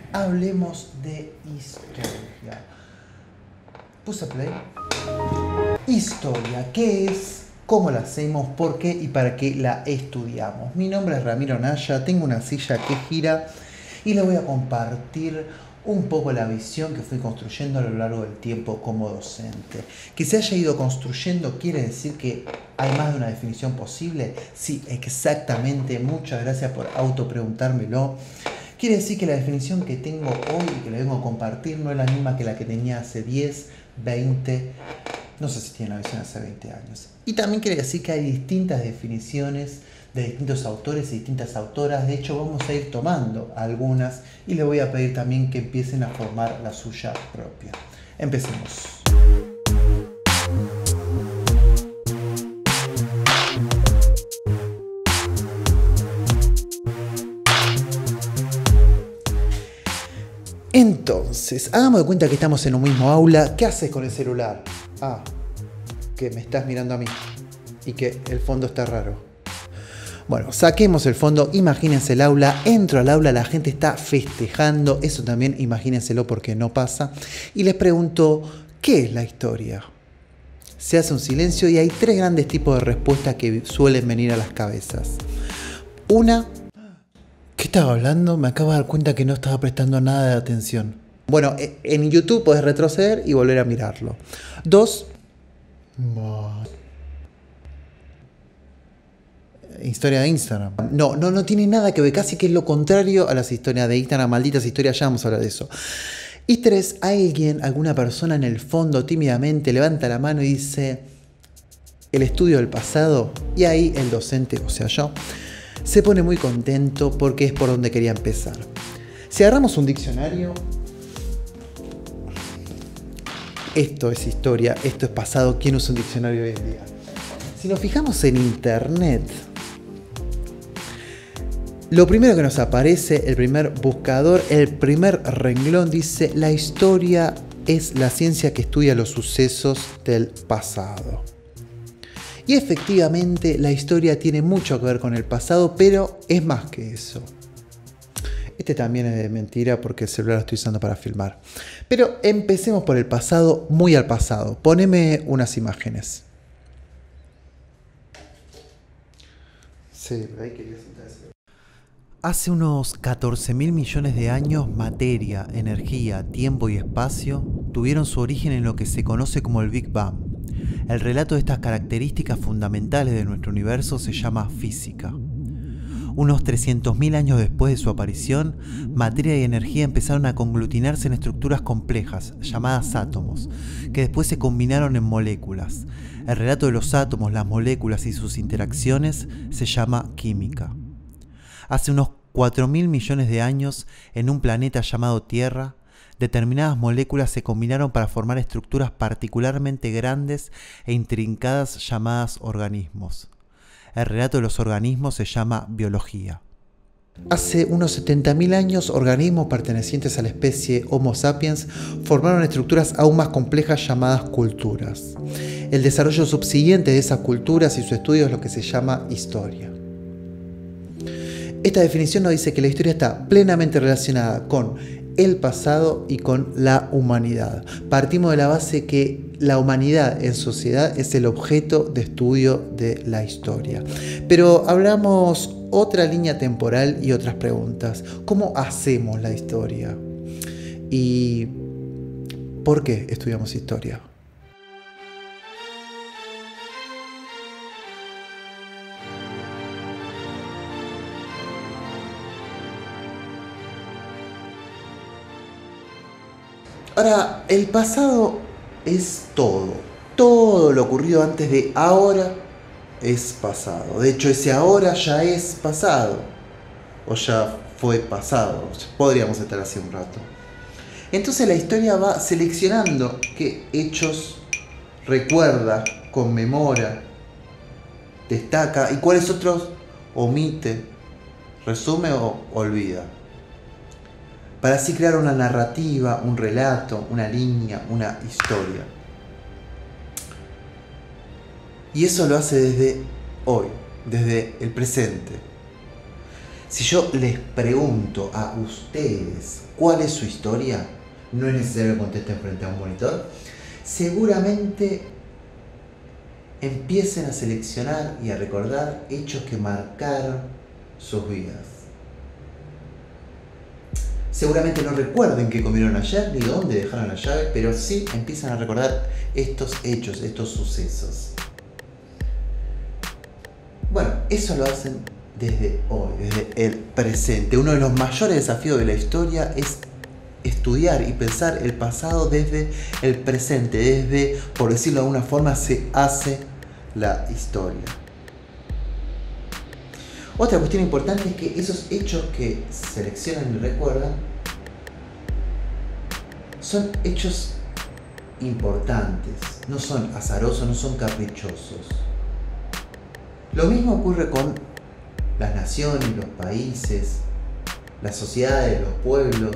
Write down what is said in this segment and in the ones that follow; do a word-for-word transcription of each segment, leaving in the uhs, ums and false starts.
Hablemos de historia. Puse play. Historia, ¿qué es? ¿Cómo la hacemos? ¿Por qué? ¿Y para qué la estudiamos? Mi nombre es Ramiro Naya, tengo una silla que gira y les voy a compartir un poco la visión que fui construyendo a lo largo del tiempo como docente. Que se haya ido construyendo quiere decir que hay más de una definición posible. Sí, exactamente. Muchas gracias por autopreguntármelo. Quiere decir que la definición que tengo hoy y que le vengo a compartir no es la misma que la que tenía hace diez, veinte, no sé si tiene la visión hace veinte años. Y también quiere decir que hay distintas definiciones de distintos autores y distintas autoras. De hecho, vamos a ir tomando algunas y les voy a pedir también que empiecen a formar la suya propia. Empecemos. Entonces, hagamos de cuenta que estamos en un mismo aula. ¿Qué haces con el celular? Ah, que me estás mirando a mí y que el fondo está raro. Bueno, saquemos el fondo, imagínense el aula, entro al aula, la gente está festejando, eso también imagínenselo porque no pasa. Y les pregunto, ¿qué es la historia? Se hace un silencio y hay tres grandes tipos de respuestas que suelen venir a las cabezas. Una, ¿qué estaba hablando? Me acabo de dar cuenta que no estaba prestando nada de atención. Bueno, en YouTube podés retroceder y volver a mirarlo. Dos, historia de Instagram. No, no, no tiene nada que ver, casi que es lo contrario a las historias de Instagram, malditas historias, ya vamos a hablar de eso. Y tres, alguien, alguna persona en el fondo tímidamente levanta la mano y dice el estudio del pasado, y ahí el docente, o sea yo, se pone muy contento porque es por donde quería empezar. Si agarramos un diccionario, esto es historia, esto es pasado. ¿Quién usa un diccionario hoy en día? Si nos fijamos en internet, lo primero que nos aparece, el primer buscador, el primer renglón dice: la historia es la ciencia que estudia los sucesos del pasado. Y efectivamente la historia tiene mucho que ver con el pasado, pero es más que eso. Este también es de mentira porque el celular lo estoy usando para filmar. Pero empecemos por el pasado, muy al pasado. Poneme unas imágenes. Sí, pero ahí quería sentarse. Hace unos catorce mil millones de años, materia, energía, tiempo y espacio tuvieron su origen en lo que se conoce como el Big Bang. El relato de estas características fundamentales de nuestro universo se llama física. Unos trescientos mil años después de su aparición, materia y energía empezaron a conglutinarse en estructuras complejas, llamadas átomos, que después se combinaron en moléculas. El relato de los átomos, las moléculas y sus interacciones se llama química. Hace unos cuatro mil millones de años, en un planeta llamado Tierra, determinadas moléculas se combinaron para formar estructuras particularmente grandes e intrincadas llamadas organismos. El relato de los organismos se llama biología. Hace unos setenta mil años, organismos pertenecientes a la especie Homo sapiens formaron estructuras aún más complejas llamadas culturas. El desarrollo subsiguiente de esas culturas y su estudio es lo que se llama historia. Esta definición nos dice que la historia está plenamente relacionada con el pasado y con la humanidad. Partimos de la base que la humanidad en sociedad es el objeto de estudio de la historia. Pero hablamos otra línea temporal y otras preguntas. ¿Cómo hacemos la historia? ¿Y por qué estudiamos historia? Ahora, el pasado es todo. Todo lo ocurrido antes de ahora es pasado. De hecho, ese ahora ya es pasado. O ya fue pasado. Podríamos estar así un rato. Entonces la historia va seleccionando qué hechos recuerda, conmemora, destaca y cuáles otros omite, resume o olvida. Para así crear una narrativa, un relato, una línea, una historia. Y eso lo hace desde hoy, desde el presente. Si yo les pregunto a ustedes cuál es su historia, no es necesario que contesten frente a un monitor, seguramente empiecen a seleccionar y a recordar hechos que marcaron sus vidas. Seguramente no recuerden qué comieron ayer ni dónde dejaron la llave, pero sí empiezan a recordar estos hechos, estos sucesos. Bueno, eso lo hacen desde hoy, desde el presente. Uno de los mayores desafíos de la historia es estudiar y pensar el pasado desde el presente, desde, por decirlo de alguna forma, se hace la historia. Otra cuestión importante es que esos hechos que seleccionan y recuerdan son hechos importantes, no son azarosos, no son caprichosos. Lo mismo ocurre con las naciones, los países, las sociedades, los pueblos.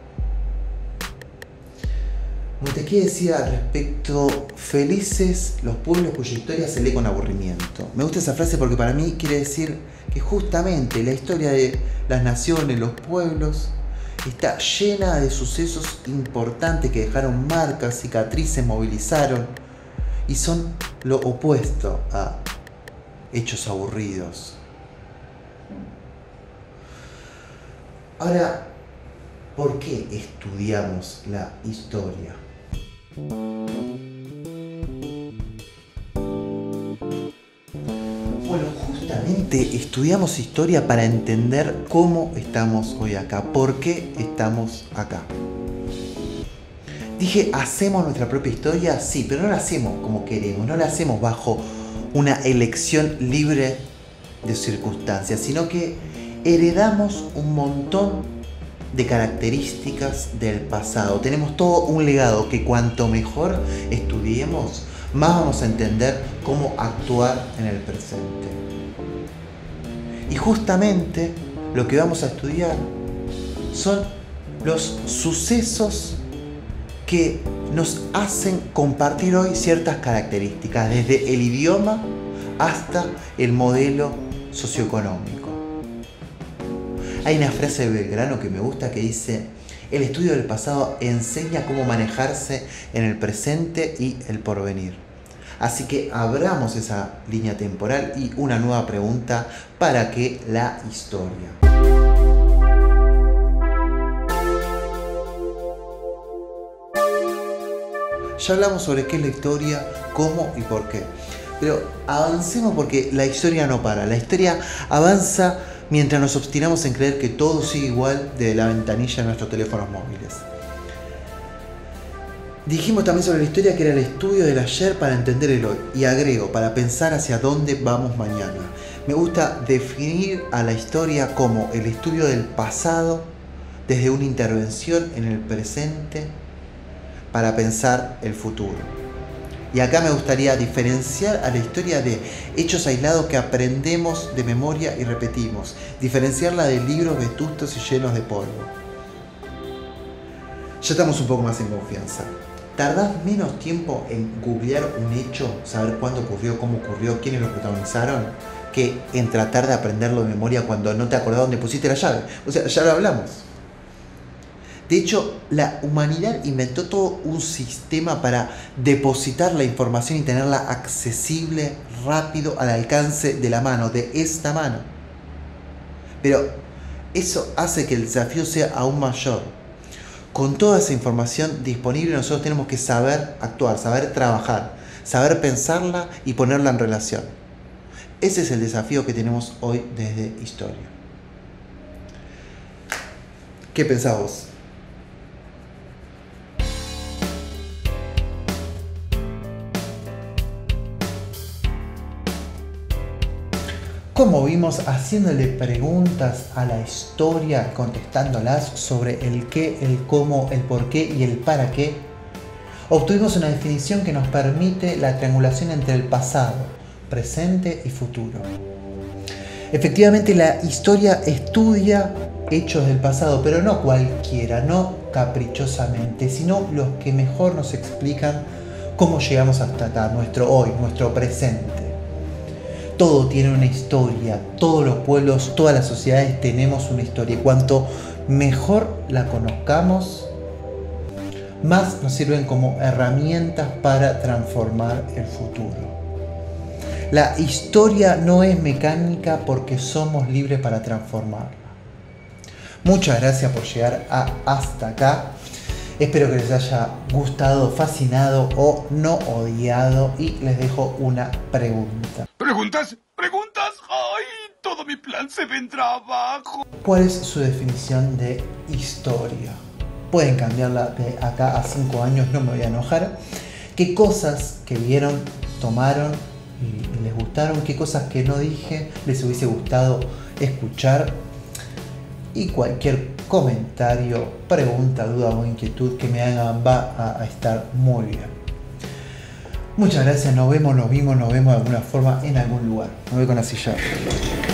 Montesquieu decía al respecto: felices los pueblos cuya historia se lee con aburrimiento. Me gusta esa frase porque para mí quiere decir que justamente la historia de las naciones, los pueblos, está llena de sucesos importantes que dejaron marcas, cicatrices, movilizaron, y son lo opuesto a hechos aburridos. Ahora, ¿por qué estudiamos la historia? Bueno, justamente estudiamos historia para entender cómo estamos hoy acá, por qué estamos acá. Dije, ¿hacemos nuestra propia historia? Sí, pero no la hacemos como queremos, no la hacemos bajo una elección libre de circunstancias, sino que heredamos un montón de características del pasado. Tenemos todo un legado que cuanto mejor estudiemos, más vamos a entender cómo actuar en el presente. Y justamente lo que vamos a estudiar son los sucesos que nos hacen compartir hoy ciertas características, desde el idioma hasta el modelo socioeconómico. Hay una frase de Belgrano que me gusta que dice: el estudio del pasado enseña cómo manejarse en el presente y el porvenir. Así que abramos esa línea temporal y una nueva pregunta: ¿para qué la historia? Ya hablamos sobre qué es la historia, cómo y por qué. Pero avancemos porque la historia no para. La historia avanza mientras nos obstinamos en creer que todo sigue igual desde la ventanilla de nuestros teléfonos móviles. Dijimos también sobre la historia que era el estudio del ayer para entender el hoy. Y agrego, para pensar hacia dónde vamos mañana. Me gusta definir a la historia como el estudio del pasado desde una intervención en el presente para pensar el futuro. Y acá me gustaría diferenciar a la historia de hechos aislados que aprendemos de memoria y repetimos, diferenciarla de libros vetustos y llenos de polvo. Ya estamos un poco más en confianza. ¿Tardás menos tiempo en googlear un hecho, saber cuándo ocurrió, cómo ocurrió, quiénes lo protagonizaron, que en tratar de aprenderlo de memoria cuando no te acordás dónde pusiste la llave? O sea, ya lo hablamos. De hecho, la humanidad inventó todo un sistema para depositar la información y tenerla accesible, rápido, al alcance de la mano, de esta mano. Pero eso hace que el desafío sea aún mayor. Con toda esa información disponible, nosotros tenemos que saber actuar, saber trabajar, saber pensarla y ponerla en relación. Ese es el desafío que tenemos hoy desde Historia. ¿Qué pensás vos? Como vimos, haciéndole preguntas a la historia, contestándolas sobre el qué, el cómo, el por qué y el para qué, obtuvimos una definición que nos permite la triangulación entre el pasado, presente y futuro. Efectivamente, la historia estudia hechos del pasado, pero no cualquiera, no caprichosamente, sino los que mejor nos explican cómo llegamos hasta acá, nuestro hoy, nuestro presente. todo tiene una historia, todos los pueblos, todas las sociedades tenemos una historia. Y cuanto mejor la conozcamos, más nos sirven como herramientas para transformar el futuro. La historia no es mecánica porque somos libres para transformarla. Muchas gracias por llegar a hasta acá. Espero que les haya gustado, fascinado o no odiado. Y les dejo una pregunta. ¿Preguntas? ¿Preguntas? ¡Ay! Todo mi plan se vendrá abajo. ¿Cuál es su definición de historia? Pueden cambiarla de acá a cinco años, no me voy a enojar. ¿Qué cosas que vieron, tomaron y les gustaron? ¿Qué cosas que no dije les hubiese gustado escuchar? Y cualquier comentario, pregunta, duda o inquietud que me hagan va a estar muy bien. Muchas gracias, nos vemos, nos vimos, nos vemos de alguna forma en algún lugar. Me voy con la silla.